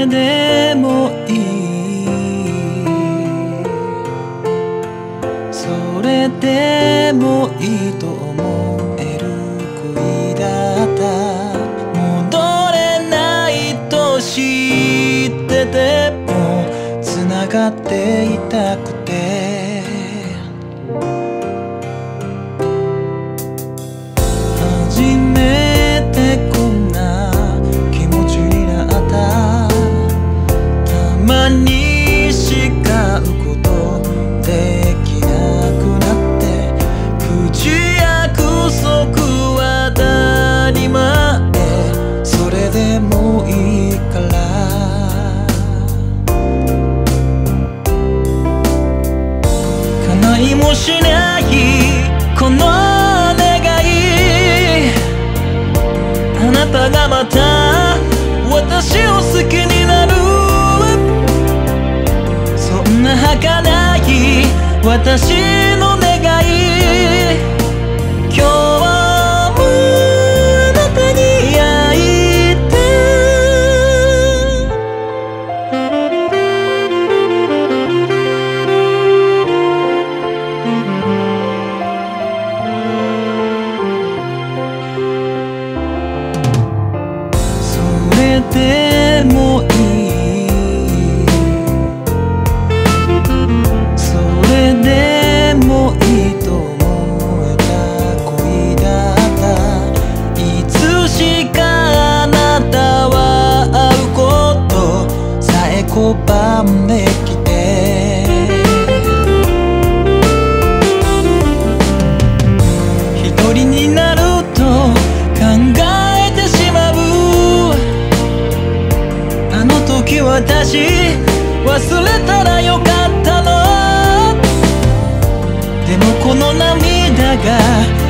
れでもいい、それでもいいと思える恋だった。戻れないと知ってても繋がっていたくて、初めてこんな気持ちになった。たまに叱ることできなくなって、口約束は当たり前、それでもいいから。叶いもしないこの願い、あなたがまた私を好きになる、そんな儚い私の願い、今日もあなたに会いたい。それでもいい、それでもいいと思えた恋だった。いつしかあなたは会うことさえ拒んできて、一人になると考えてしまう。あの時私忘れたらよかったの。でもこの涙が